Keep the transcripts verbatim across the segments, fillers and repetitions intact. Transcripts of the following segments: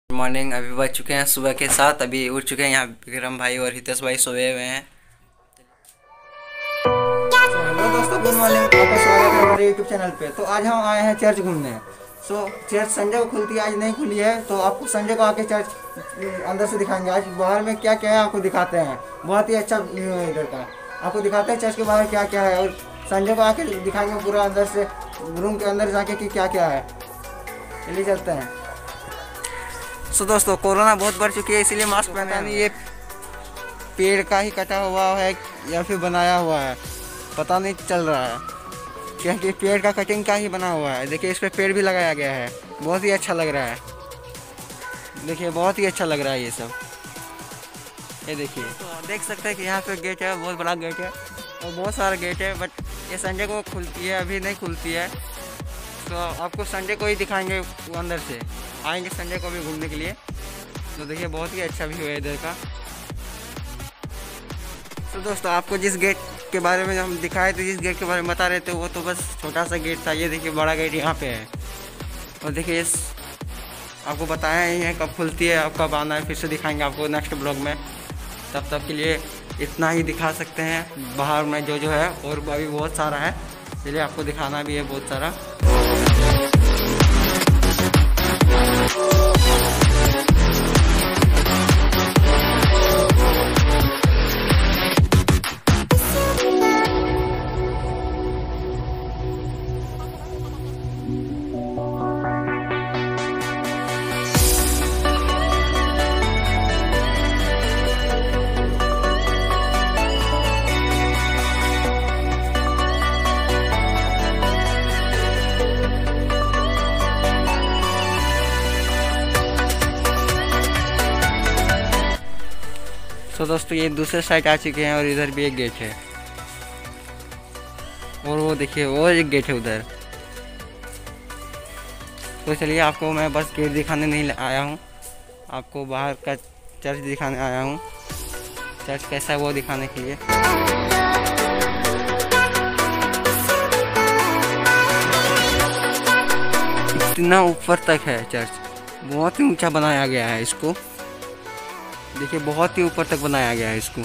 Good morning. अभी बज चुके हैं सुबह के साथ, अभी उठ चुके हैं। यहाँ विक्रम भाई और हितेश भाई सोए हुए हैं। हेलो दोस्तों, गुड मॉर्निंग। आपका स्वागत है हमारे यूट्यूब चैनल पे। तो आज हम आए हैं चर्च घूमने। सो चर्च संडे को खुलती है, आज नहीं खुली है। तो आपको संडे को आके चर्च अंदर से दिखाएंगे। आज बाहर में क्या क्या है आपको दिखाते हैं। बहुत ही अच्छा व्यू है इधर का, आपको दिखाते हैं चर्च के बाहर क्या क्या है। और संडे को आके दिखाएंगे पूरा अंदर से, रूम के अंदर जाके कि क्या क्या है। चलिए चलते हैं। सो दोस्तों, कोरोना बहुत बढ़ चुकी है, इसीलिए मास्क पहना नहीं। ये पेड़ का ही कटा हुआ है या फिर बनाया हुआ है, पता नहीं चल रहा है, क्योंकि पेड़ का कटिंग का ही बना हुआ है। देखिए, इस पे पेड़ भी लगाया गया है। बहुत ही अच्छा लग रहा है। देखिए, बहुत ही अच्छा लग रहा है ये सब। ये देखिए, तो देख सकते हैं कि यहाँ पे गेट है, बहुत बड़ा गेट है और बहुत सारा गेट है। बट ये संडे को खुलती है, अभी नहीं खुलती है। तो आपको संडे को ही दिखाएंगे, वो अंदर से आएंगे संडे को भी घूमने के लिए। तो देखिए, बहुत ही अच्छा व्यू है इधर का। तो दोस्तों, आपको जिस गेट के बारे में हम दिखाए थे, जिस गेट के बारे में बता रहे थे, वो तो बस छोटा सा गेट था। ये देखिए, बड़ा गेट यहाँ पे है। और देखिए, इस आपको बताया ही है कब खुलती है, अब कब आना है, फिर से दिखाएंगे आपको नेक्स्ट ब्लॉग में। तब तक के लिए इतना ही दिखा सकते हैं बाहर में जो जो है, और अभी बहुत सारा है, इसलिए आपको दिखाना भी है बहुत सारा। तो दोस्तों, ये दूसरे साइड आ चुके हैं और इधर भी एक गेट है। और वो देखिए, वो एक गेट है उधर। तो चलिए, आपको मैं बस गेट दिखाने नहीं आया हूँ, आपको बाहर का चर्च दिखाने आया हूँ। चर्च कैसा है वो दिखाने के लिए। इतना ऊपर तक है चर्च, बहुत ही ऊंचा बनाया गया है इसको। देखिए, बहुत ही ऊपर तक बनाया गया है इसको।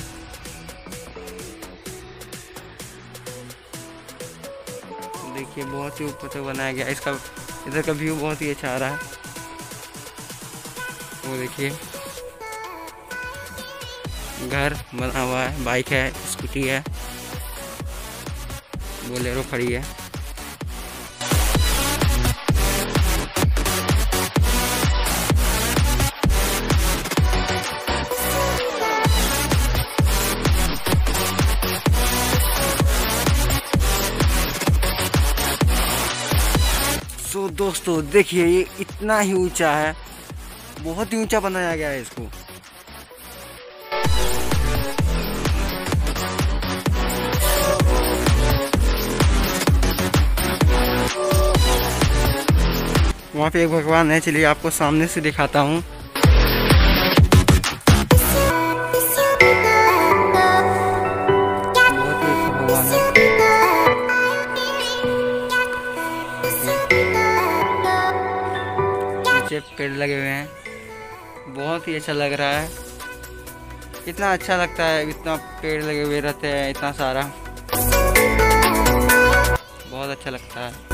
देखिए, बहुत ही ऊपर तक बनाया गया है इसका। इधर का व्यू बहुत ही अच्छा आ रहा है। वो देखिए, घर बना हुआ है, बाइक है, स्कूटी है, बोलेरो खड़ी है। तो दोस्तों देखिए, ये इतना ही ऊंचा है, बहुत ही ऊंचा बनाया गया है इसको। वहाँ पे एक भगवान है, चलिए आपको सामने से दिखाता हूँ। बहुत ही अच्छा भगवान है। पेड़ लगे हुए हैं, बहुत ही अच्छा लग रहा है। कितना अच्छा लगता है, इतना पेड़ लगे हुए रहते हैं, इतना सारा, बहुत अच्छा लगता है।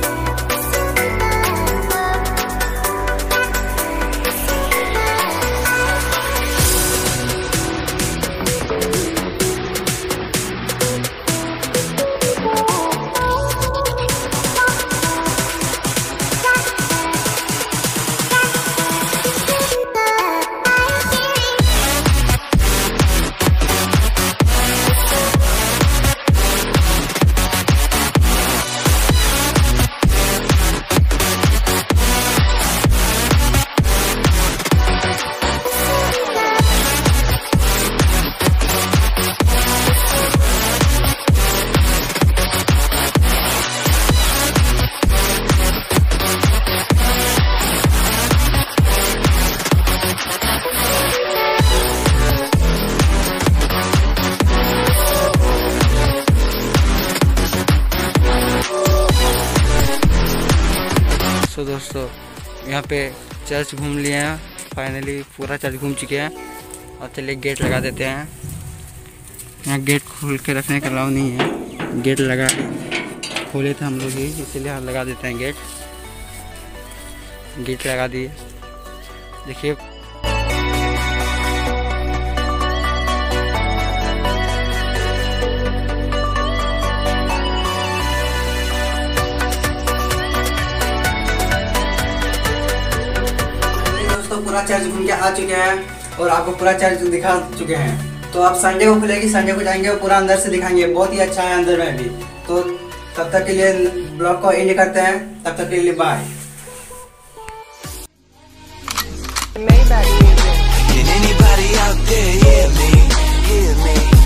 तो दोस्तों यहाँ पे चर्च घूम लिए हैं। फाइनली पूरा चर्च घूम चुके हैं और चलिए गेट लगा देते हैं। यहाँ गेट खोल के रखने का अलाउ नहीं है, गेट लगा खोले थे हम लोग ही, इसलिए हम लगा देते हैं गेट। गेट लगा दिए, देखिए दोस्तों पूरा चर्च घूम के आ चुके हैं और आपको पूरा चर्च दिखा चुके हैं। तो आप संडे को खुलेगी, संडे को जाएंगे और पूरा अंदर से दिखाएंगे, बहुत ही अच्छा है अंदर में भी। तो तब तक के लिए ब्लॉग को एंड करते हैं, तब तक के लिए bye. Can anybody out there hear me? Hear me?